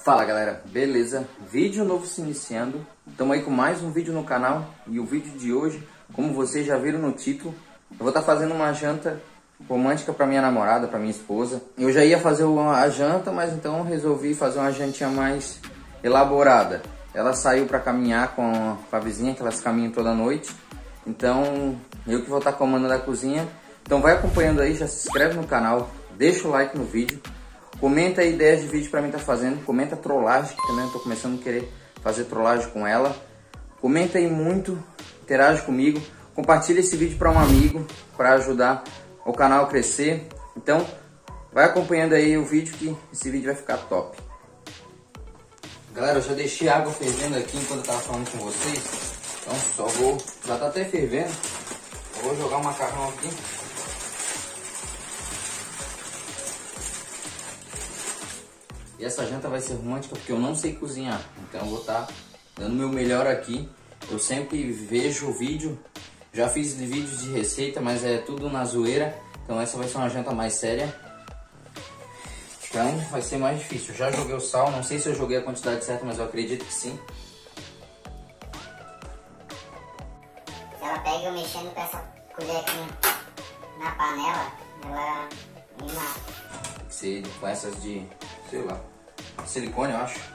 Fala galera, beleza? Vídeo novo se iniciando. Estamos aí com mais um vídeo no canal. E o vídeo de hoje, como vocês já viram no título, eu vou estar fazendo uma janta romântica para minha namorada, para minha esposa. Eu já ia fazer a janta, mas então resolvi fazer uma jantinha mais elaborada. Ela saiu para caminhar com a vizinha, que elas caminham toda noite. Então eu que vou estar comandando a cozinha. Então vai acompanhando aí, já se inscreve no canal, deixa o like no vídeo. Comenta aí ideias de vídeo para mim estar fazendo. Comenta trollagem, que também eu tô começando a querer fazer trollagem com ela. Comenta aí muito, interage comigo. Compartilha esse vídeo para um amigo, para ajudar o canal a crescer. Então, vai acompanhando aí o vídeo que esse vídeo vai ficar top. Galera, eu já deixei a água fervendo aqui enquanto eu tava falando com vocês. Então só vou, já tá até fervendo. Eu vou jogar o macarrão aqui. E essa janta vai ser romântica porque eu não sei cozinhar. Então eu vou estar dando o meu melhor aqui. Eu sempre vejo o vídeo. Já fiz vídeos de receita, mas é tudo na zoeira. Então essa vai ser uma janta mais séria. Então vai ser mais difícil. Eu já joguei o sal. Não sei se eu joguei a quantidade certa, mas eu acredito que sim. Se ela pega eu mexendo com essa colher aqui na panela, ela me mata. Tem que ser com essas de, sei lá, silicone, eu acho.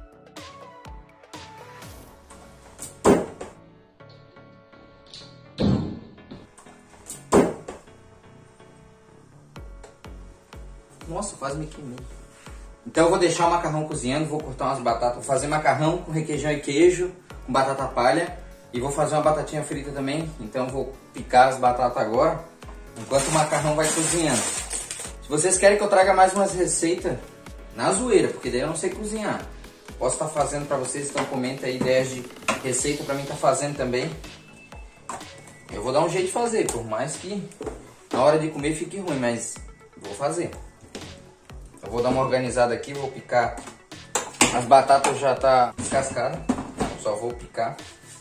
Nossa, quase me queimei. Então eu vou deixar o macarrão cozinhando, vou cortar umas batatas, vou fazer macarrão com requeijão e queijo, com batata palha. E vou fazer uma batatinha frita também, então vou picar as batatas agora, enquanto o macarrão vai cozinhando. Se vocês querem que eu traga mais umas receitas, na zoeira, porque daí eu não sei cozinhar. Posso estar fazendo para vocês, então comenta aí ideias de receita para mim estar fazendo também. Eu vou dar um jeito de fazer, por mais que na hora de comer fique ruim, mas vou fazer. Eu vou dar uma organizada aqui, vou picar. As batatas já tá descascadas, só vou picar.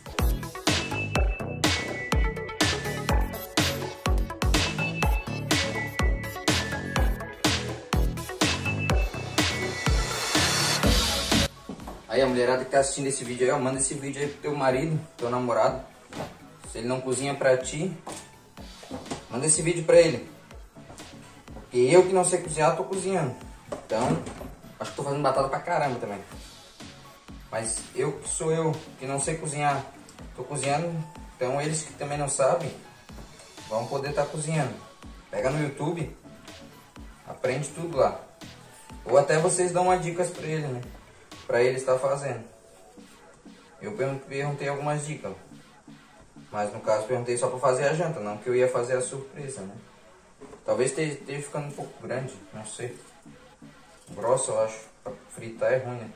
Aí a mulherada que tá assistindo esse vídeo aí, ó, manda esse vídeo aí pro teu marido, teu namorado. Se ele não cozinha pra ti, manda esse vídeo pra ele. Porque eu que não sei cozinhar, tô cozinhando. Então, acho que tô fazendo batata pra caramba também. Mas eu que sou eu, que não sei cozinhar, tô cozinhando. Então eles que também não sabem, vão poder estar cozinhando. Pega no YouTube, aprende tudo lá. Ou até vocês dão umas dicas pra ele, né? Pra ele estar fazendo. Eu perguntei algumas dicas. Mas no caso perguntei só pra fazer a janta, não que eu ia fazer a surpresa, né? Talvez esteja ficando um pouco grande, não sei. Grossa, eu acho. Pra fritar é ruim, né?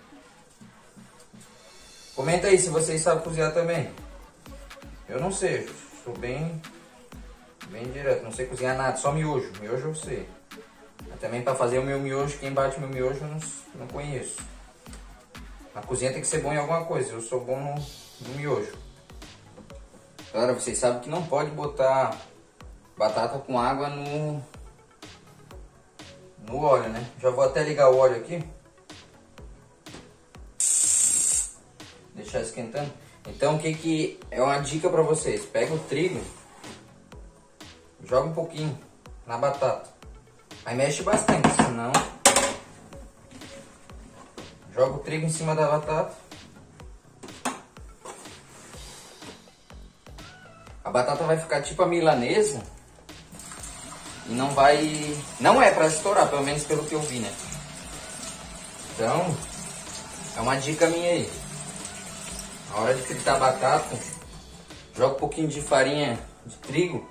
Comenta aí se vocês sabem cozinhar também. Eu não sei, sou bem direto, não sei cozinhar nada, só miojo. Miojo eu sei. Mas também pra fazer o meu miojo, quem bate meu miojo eu não conheço. Na cozinha tem que ser bom em alguma coisa, eu sou bom no miojo. Galera, vocês sabem que não pode botar batata com água no óleo, né? Já vou até ligar o óleo aqui. Deixar esquentando. Então o que é uma dica pra vocês? Pega o trigo, joga um pouquinho na batata. Aí mexe bastante, senão... Joga o trigo em cima da batata. A batata vai ficar tipo a milanesa. E não vai... Não é pra estourar, pelo menos pelo que eu vi, né? Então, é uma dica minha aí. Na hora de fritar a batata, joga um pouquinho de farinha de trigo.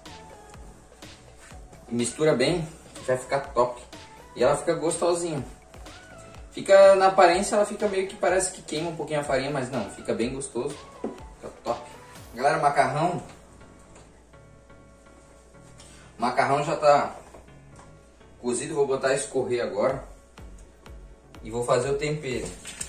E mistura bem, vai ficar top. E ela fica gostosinha. Fica, na aparência ela fica meio que parece que queima um pouquinho a farinha, mas não, fica bem gostoso, fica top. Galera, o macarrão já tá cozido, vou botar escorrer agora e vou fazer o tempero.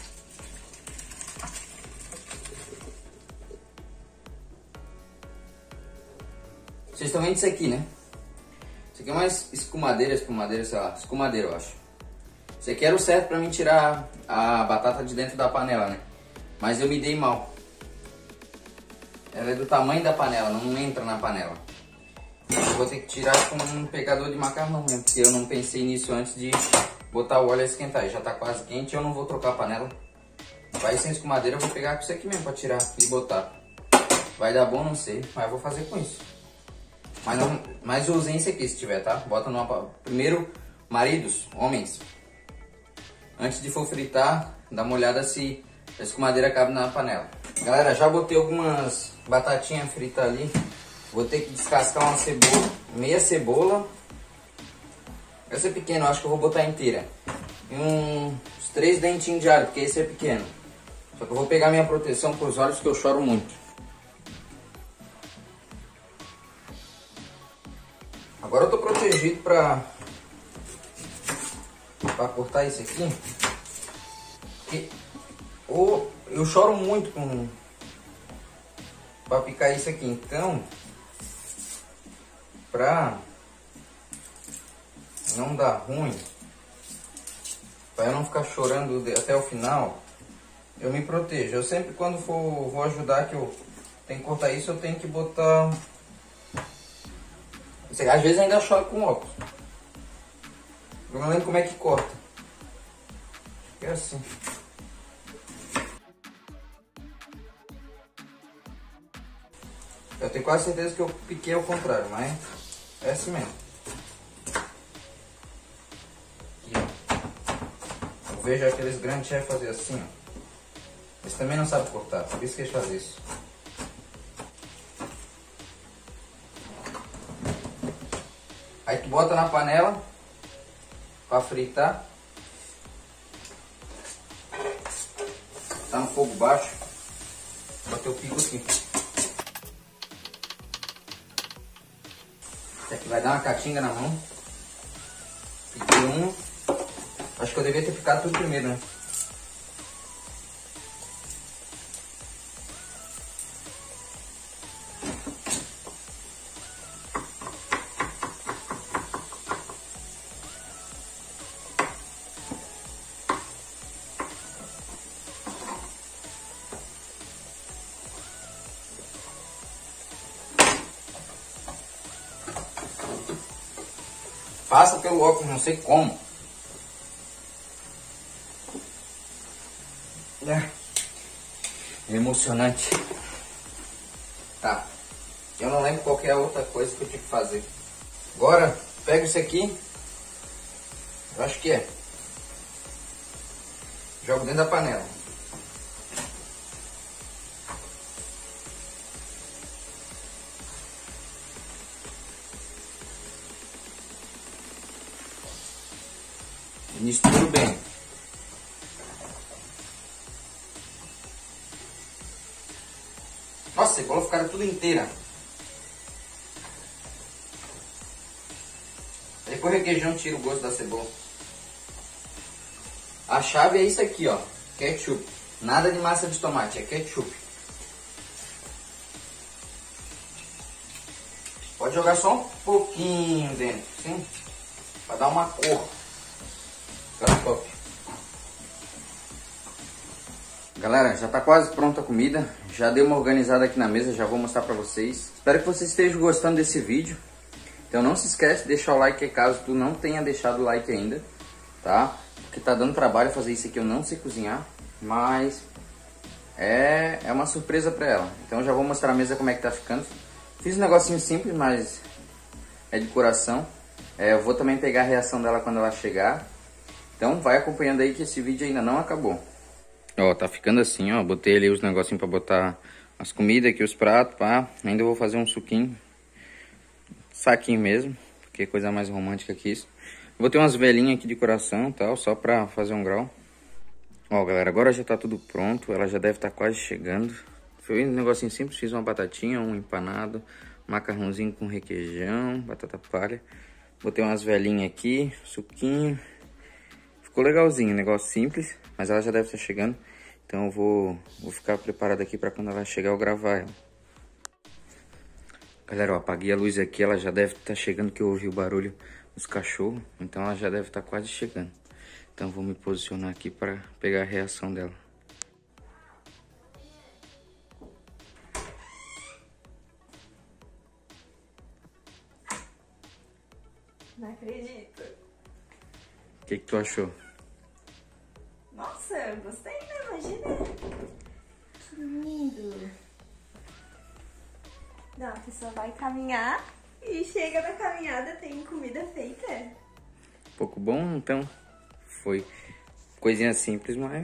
Vocês estão vendo isso aqui, né? Isso aqui é uma escumadeira, sei lá, escumadeira eu acho. Esse aqui era o certo pra mim tirar a batata de dentro da panela, né? Mas eu me dei mal. Ela é do tamanho da panela, não entra na panela. Eu vou ter que tirar com um pegador de macarrão mesmo, porque eu não pensei nisso antes de botar o óleo a esquentar. Já tá quase quente, eu não vou trocar a panela. Vai sem escumadeira, eu vou pegar com isso aqui mesmo pra tirar e botar. Vai dar bom, não sei, mas eu vou fazer com isso. Mas usem esse aqui se tiver, tá? Bota numa... Primeiro, maridos, homens, antes de for fritar, dá uma olhada se a escumadeira cabe na panela. Galera, já botei algumas batatinhas fritas ali. Vou ter que descascar uma cebola, meia cebola. Essa é pequena, eu acho que eu vou botar inteira. E uns 3 dentinhos de alho, porque esse é pequeno. Só que eu vou pegar minha proteção para os olhos, que eu choro muito. Agora eu tô protegido para cortar isso aqui. Porque eu choro muito para picar isso aqui. Então, para não dar ruim, para eu não ficar chorando até o final, eu me protejo. Eu sempre, quando vou ajudar, que eu tenho que cortar isso, eu tenho que botar... Às vezes ainda choro com óculos. Eu não lembro como é que corta. Acho que é assim. Eu tenho quase certeza que eu piquei ao contrário, mas é assim mesmo. Aqui, ó. Eu vejo aqueles grandes chefes fazer assim, ó. Eles também não sabem cortar, por isso que eles fazem isso. Aí tu bota na panela para fritar. Tá no fogo baixo. Bota o pico aqui. Isso aqui vai dar uma catinga na mão. Piquei um. Acho que eu devia ter picado tudo primeiro, né? Passa pelo óculos, não sei como. É emocionante. Tá. Eu não lembro qual que é a outra coisa que eu tive que fazer. Agora, pego isso aqui. Eu acho que é. Jogo dentro da panela. Misturo bem. Nossa, a cebola ficaram tudo inteira. Depois o requeijão tira o gosto da cebola. A chave é isso aqui, ó. Ketchup. Nada de massa de tomate, é ketchup. Pode jogar só um pouquinho dentro, sim? Pra dar uma cor. Fica top. Galera, já tá quase pronta a comida. Já dei uma organizada aqui na mesa, já vou mostrar pra vocês. Espero que vocês estejam gostando desse vídeo. Então não se esquece de deixar o like caso tu não tenha deixado o like ainda, tá? Porque tá dando trabalho fazer isso aqui, eu não sei cozinhar, mas é uma surpresa pra ela. Então já vou mostrar a mesa como é que tá ficando. Fiz um negocinho simples, mas é de coração. Eu vou também pegar a reação dela quando ela chegar. Então vai acompanhando aí que esse vídeo ainda não acabou. Ó, tá ficando assim, ó. Botei ali os negocinhos pra botar as comidas aqui, os pratos, pá. Ainda vou fazer um suquinho. Saquinho mesmo, porque é coisa mais romântica que isso. Vou ter umas velhinhas aqui de coração, tal, só pra fazer um grau. Ó, galera, agora já tá tudo pronto. Ela já deve estar quase chegando. Foi um negocinho simples, fiz uma batatinha, um empanado, macarrãozinho com requeijão, batata palha. Botei umas velhinhas aqui, suquinho. Ficou legalzinho, negócio simples, mas ela já deve estar chegando. Então eu vou ficar preparado aqui para quando ela chegar eu gravar ela. Galera, eu apaguei a luz aqui, ela já deve estar chegando, que eu ouvi o barulho dos cachorros. Então ela já deve estar quase chegando. Então vou me posicionar aqui para pegar a reação dela. Não acredito. O que tu achou? Nossa, eu gostei, né? Imagina. Que lindo. Não, a pessoa vai caminhar e chega na caminhada, tem comida feita. Pouco bom, então foi coisinha simples, mas...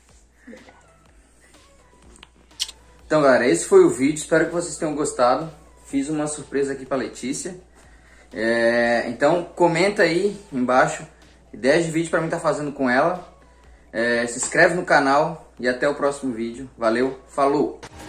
Então, galera, esse foi o vídeo. Espero que vocês tenham gostado. Fiz uma surpresa aqui pra Letícia. Então, comenta aí embaixo ideias de vídeo pra mim estar fazendo com ela. Se inscreve no canal e até o próximo vídeo. Valeu, falou!